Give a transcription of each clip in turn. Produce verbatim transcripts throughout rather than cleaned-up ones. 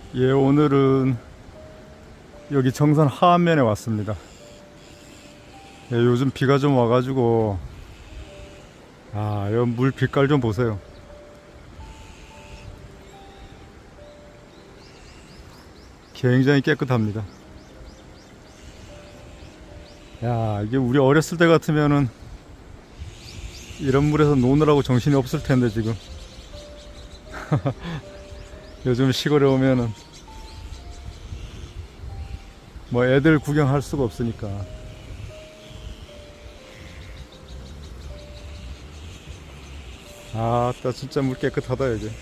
예, 오늘은 여기 정선 하안면에 왔습니다. 예, 요즘 비가 좀 와가지고, 아, 여기 물 빛깔 좀 보세요. 굉장히 깨끗합니다. 야, 이게 우리 어렸을 때 같으면은 이런 물에서 노느라고 정신이 없을 텐데, 지금. 요즘 시골에 오면은 뭐 애들 구경할 수가 없으니까. 아따, 진짜 물 깨끗하다 여기.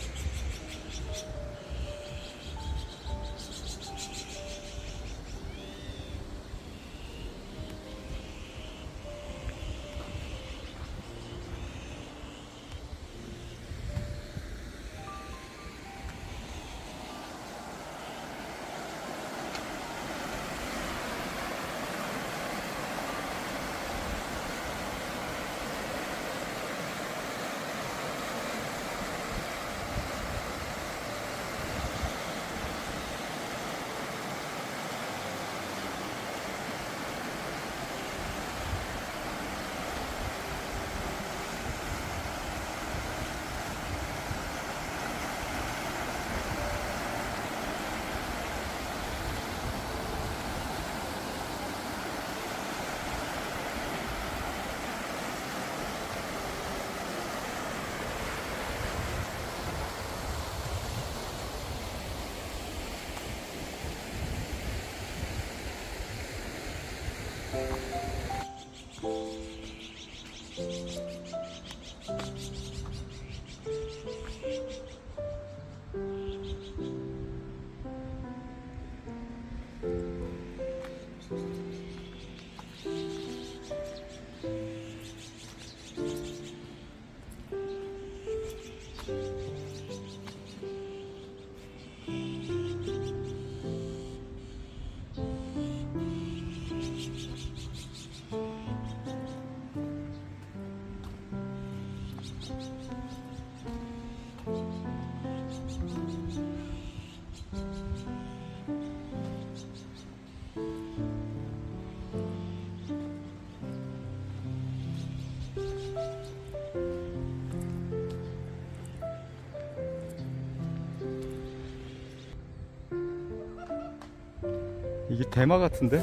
이게 대마 같은데?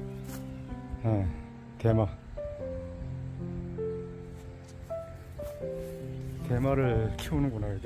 네, 대마. 대마를 키우는구나, 여기.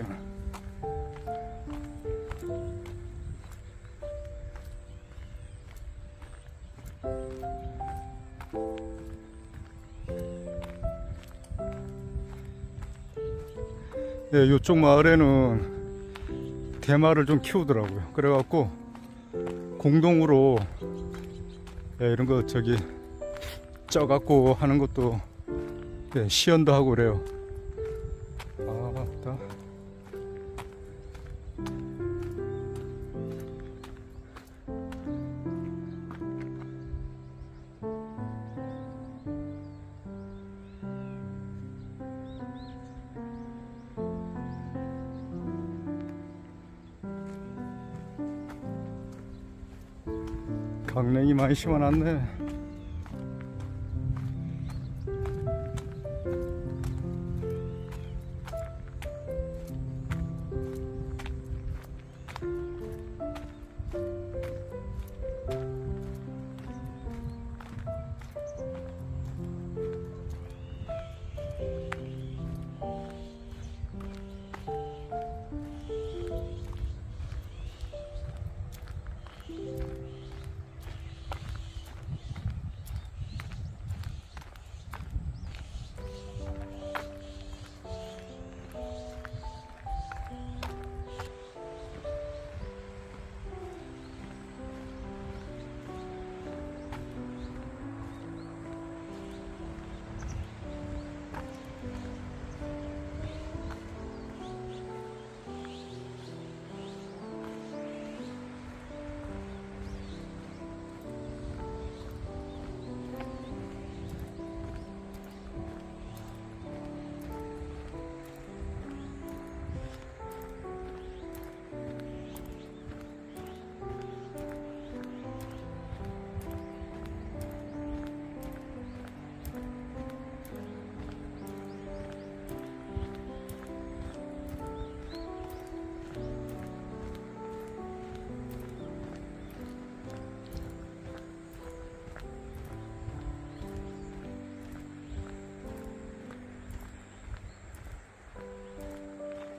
네, 요쪽 마을에는 대마를 좀 키우더라고요. 그래갖고 공동으로, 네, 이런 거 저기 쪄갖고 하는 것도, 네, 시연도 하고 그래요. 아, 맞다. 강냉이 많이 심어놨네.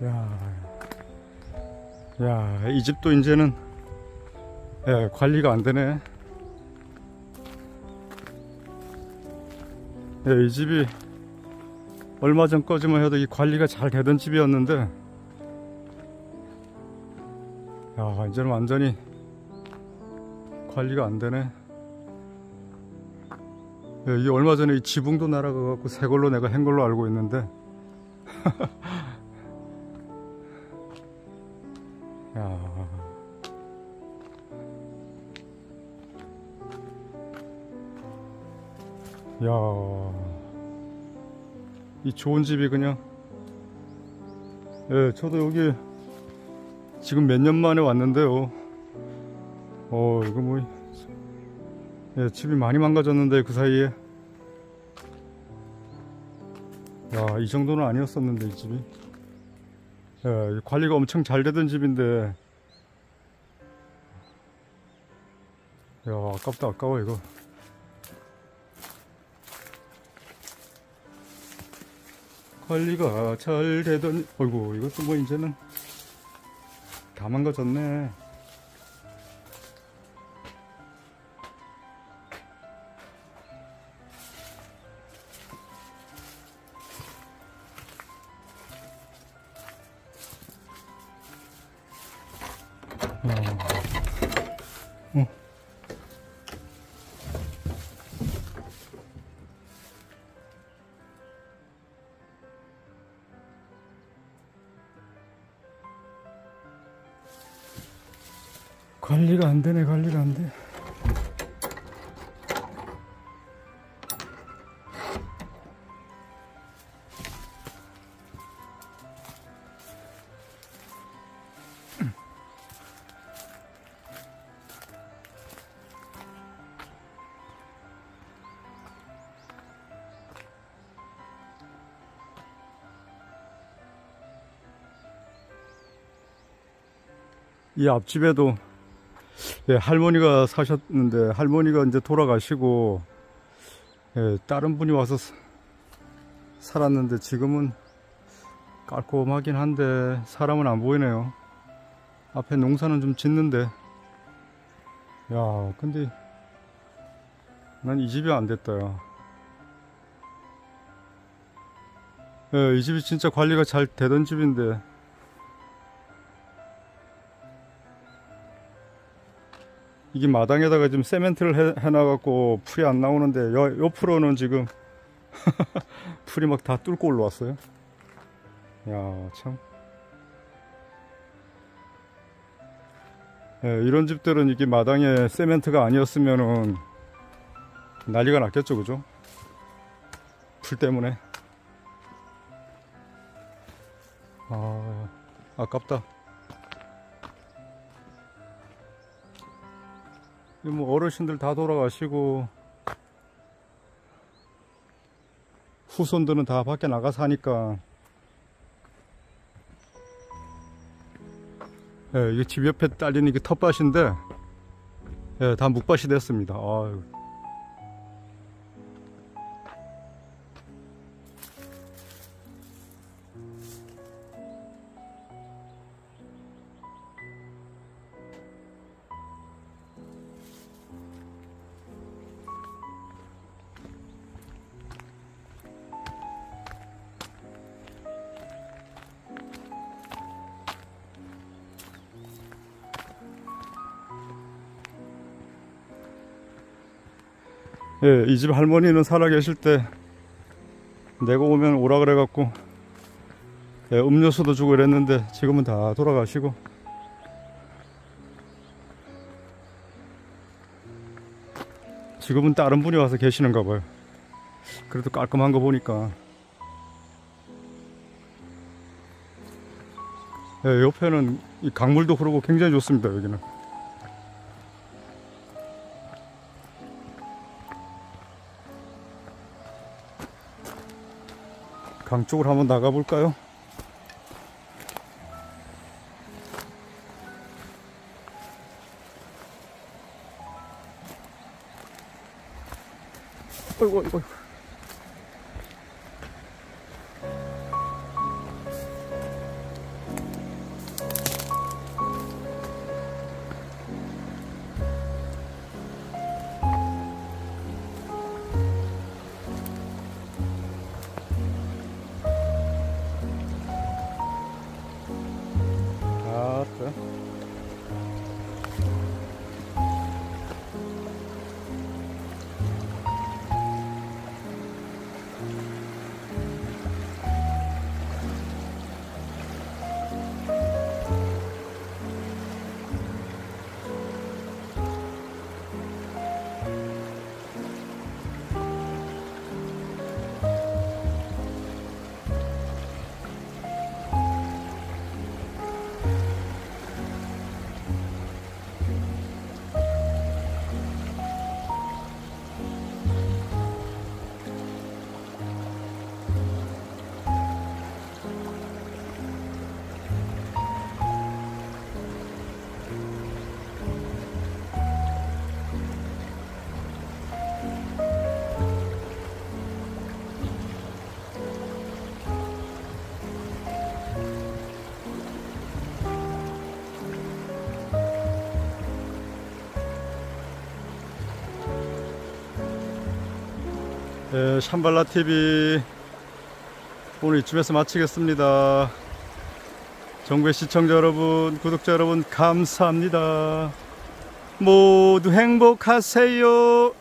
야, 야, 이 집도 이제는 예, 관리가 안 되네. 예, 이 집이 얼마 전까지만 해도 이 관리가 잘 되던 집이었는데, 야, 이제는 완전히 관리가 안 되네. 예, 이 얼마 전에 이 지붕도 날아가갖고 새 걸로 내가 한 걸로 알고 있는데, 야. 야, 이 좋은 집이 그냥, 예, 저도 여기 지금 몇 년 만에 왔는데요. 어, 이거 뭐, 예, 집이 많이 망가졌는데 그 사이에. 야, 이 정도는 아니었었는데 이 집이. 예, 관리가 엄청 잘 되던 집인데. 야, 아깝다, 아까워 이거. 관리가 잘 되던, 어이구, 이것도 뭐 이제는 다 망가졌네. 어. 어. 관리가 안 되네, 관리가 안 돼. 이 앞집에도 예, 할머니가 사셨는데 할머니가 이제 돌아가시고 예, 다른 분이 와서 사, 살았는데 지금은 깔끔하긴 한데 사람은 안 보이네요. 앞에 농사는 좀 짓는데, 야, 근데 난 이 집이 안 됐다. 야. 예, 이 집이 진짜 관리가 잘 되던 집인데 이게 마당에다가 지금 세멘트를 해, 해놔갖고 풀이 안 나오는데 여, 옆으로는 지금 풀이 막 다 뚫고 올라왔어요. 야, 참. 예, 이런 집들은 이게 마당에 세멘트가 아니었으면은 난리가 났겠죠, 그죠? 풀 때문에. 아, 아깝다. 뭐 어르신들 다 돌아가시고 후손들은 다 밖에 나가서 하니까, 예, 이게 집 옆에 딸린 이게 텃밭인데, 예, 다 묵밭이 됐습니다. 아유. 예, 이 집 할머니는 살아계실 때 내가 오면 오라 그래갖고 예, 음료수도 주고 이랬는데 지금은 다 돌아가시고, 지금은 다른 분이 와서 계시는가 봐요. 그래도 깔끔한 거 보니까. 예, 옆에는 이 강물도 흐르고 굉장히 좋습니다. 여기는. 강 쪽으로 한번 나가 볼까요? 어이구, 어이구. 예, 샴발라티비 오늘 이쯤에서 마치겠습니다. 정부의 시청자 여러분, 구독자 여러분 감사합니다. 모두 행복하세요.